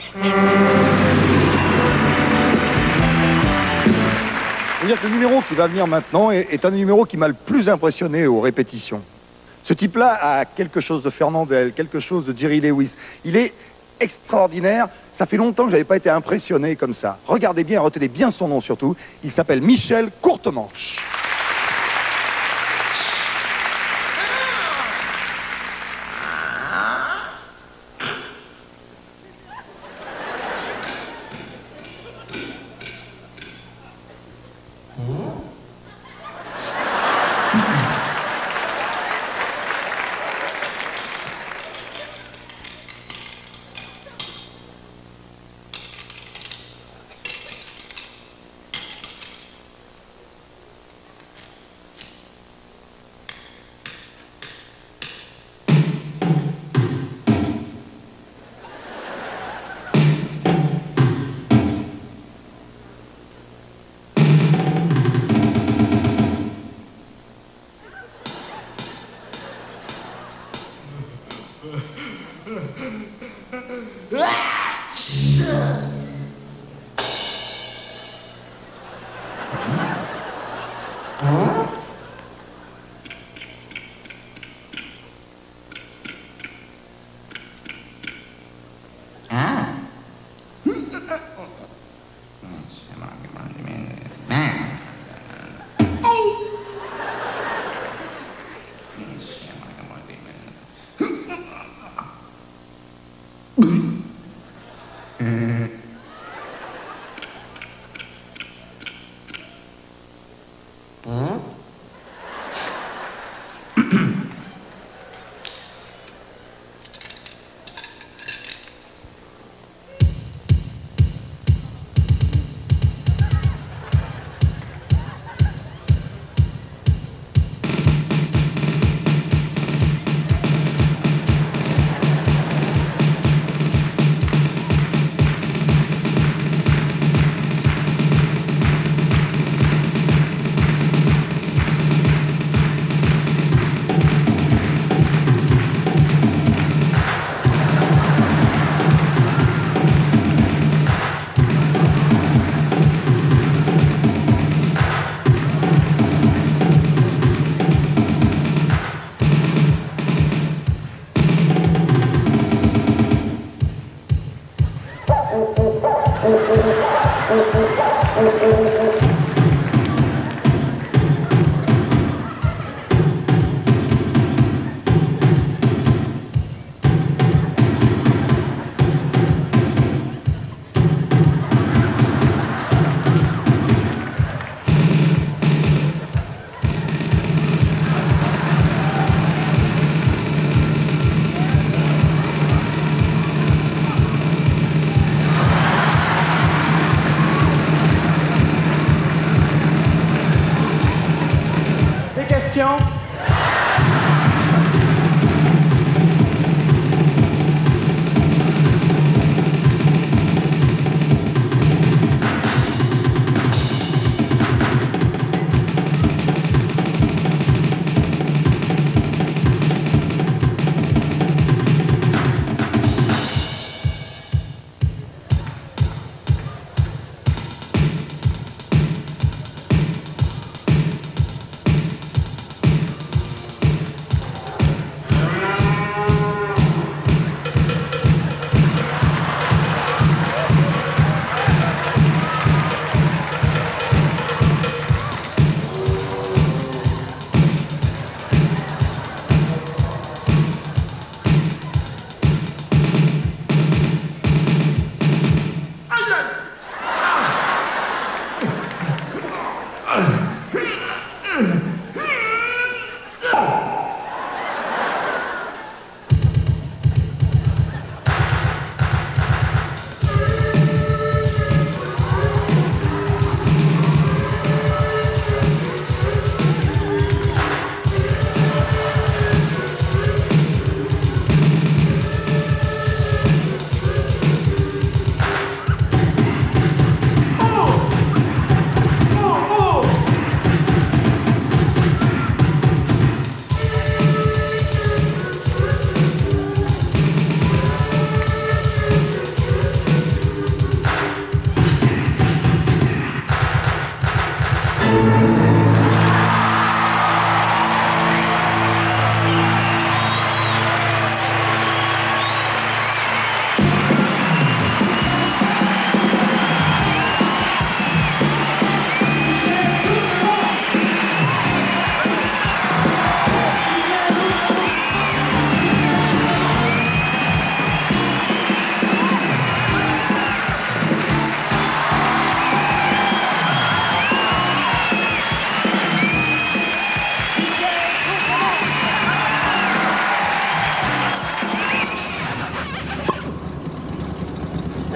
Je veux dire que le numéro qui va venir maintenant est un numéro qui m'a le plus impressionné aux répétitions. Ce type-là a quelque chose de Fernandel, quelque chose de Jerry Lewis. Il est extraordinaire. Ça fait longtemps que je n'avais pas été impressionné comme ça. Regardez bien, retenez bien son nom surtout. Il s'appelle Michel Courtemanche.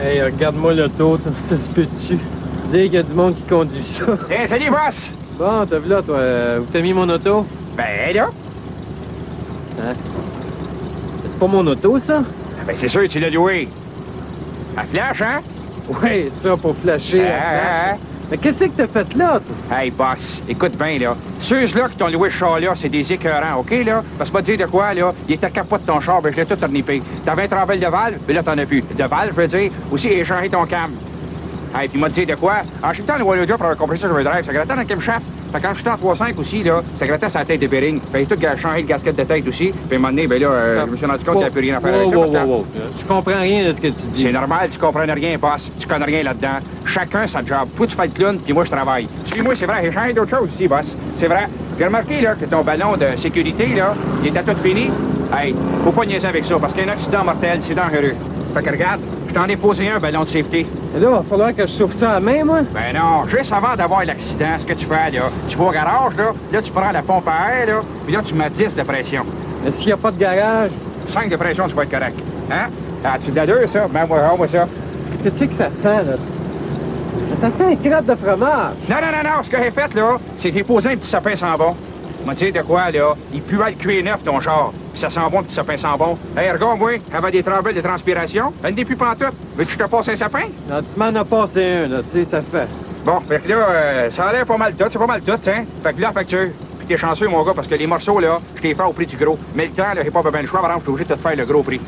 Hey, regarde-moi l'auto, ça se peut-tu? Dire qu'il y a du monde qui conduit ça. Hey, salut, boss! Bon, t'as vu là, toi, où t'as mis mon auto? Ben, là. Hein? C'est pas mon auto, ça? Ben, c'est sûr, tu l'as loué. À flash, hein? Oui, ça, pour flasher. Mais qu'est-ce que t'as fait là, toi? Hey, boss, écoute bien, là. Ceux-là qui t'ont loué ce char-là, c'est des écœurants, OK, là? Parce que moi, te dire de quoi, là? Il était capote de ton char, ben, je l'ai tout ornipé. T'avais un travail de valve, mais là, t'en as plus. De valve, je veux dire, aussi, échanger ton cam. Hey, puis moi, te dire de quoi? En achetant le Wallodja pour avoir compris ça, je veux drive, ça grattait dans le camshaft. Fait que quand je suis en 3.5 aussi, là, ça grattait sa tête de bearing. Fait que tout changé le gasket de tête aussi. Puis à un moment donné, ben là, je me suis rendu compte qu'il n'y avait plus rien à faire avec ça. Je comprends rien de ce que tu dis. C'est normal, tu comprends rien, boss. Tu connais rien là-dedans. Chacun sa job. Toi, tu fais le clown, puis moi, je travaille. Suis-moi, c'est vrai, j'ai changé d'autres choses aussi, boss. C'est vrai. J'ai remarqué, là, que ton ballon de sécurité, là, il était tout fini. Hey, faut pas niaiser avec ça, parce qu'un accident mortel, c'est dangereux. Fait que regarde, je t'en ai posé un ballon de safety. Et là, il va falloir que je souffle ça à la main, moi? Ben non, juste avant d'avoir l'accident, ce que tu fais, là, tu vas au garage, là, tu prends la pompe à air, là, puis là, tu mets 10 de pression. Mais s'il n'y a pas de garage? 5 de pression, tu vas être correct. Hein? Ah, tu l'as ça? Ben, moi ça. Qu'est-ce que ça sent, là? Ça sent un crotte de fromage. Non, ce que j'ai fait, là, c'est que j'ai posé un petit sapin sans bon. M'a dit de quoi, là? Il pue le cuir neuf, ton char. Puis ça sent bon, petit sapin sans bon. Hey, regarde, moi, avait des tremblements de transpiration. Elle ne pue pas en tout. Veux-tu que je te passe un sapin? Non, tu m'en as passé un, là, tu sais, ça fait. Bon, fait que là, ça a l'air pas mal tout, c'est pas mal tout, hein? Fait que là, facture. Puis t'es chanceux, mon gars, parce que les morceaux, là, je t'ai fait au prix du gros. Mais le temps, là, j'ai pas bien le choix, par exemple, je suis obligé de te faire le gros prix.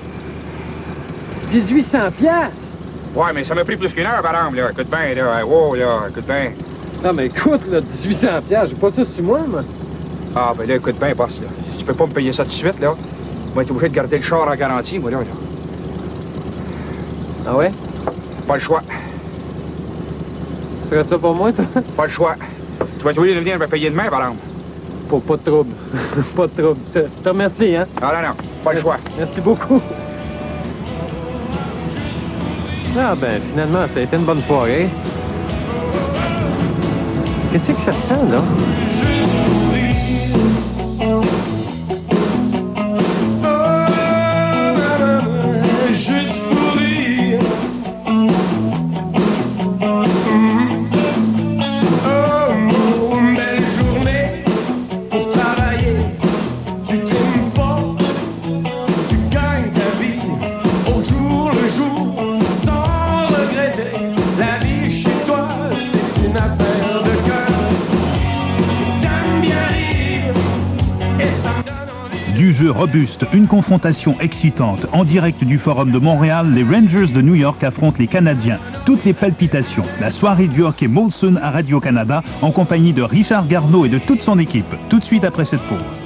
1800 piastres? Ouais, mais ça m'a pris plus qu'une heure, par exemple, là. Écoute bien, là. Wow, là, écoute bien. Non, mais écoute, là, 1800 piastres, j'ai pas ça sur moi, moi. Ah, ben là, écoute bien, boss, là. Si tu peux pas me payer ça tout de suite, là, moi, être obligé de garder le char en garantie, moi, là. Ah ouais? Pas le choix. Tu ferais ça pour moi, toi? Pas le choix. Tu vas être obligé de venir me payer demain, par exemple. Pas de trouble. Pas de trouble. Je te remercie, hein? Non, pas le choix. Merci beaucoup. Ah, ben, finalement, ça a été une bonne soirée. Qu'est-ce que ça sent, là? Du jeu robuste, une confrontation excitante. En direct du Forum de Montréal, les Rangers de New York affrontent les Canadiens. Toutes les palpitations. La soirée du hockey Molson à Radio-Canada en compagnie de Richard Garneau et de toute son équipe. Tout de suite après cette pause.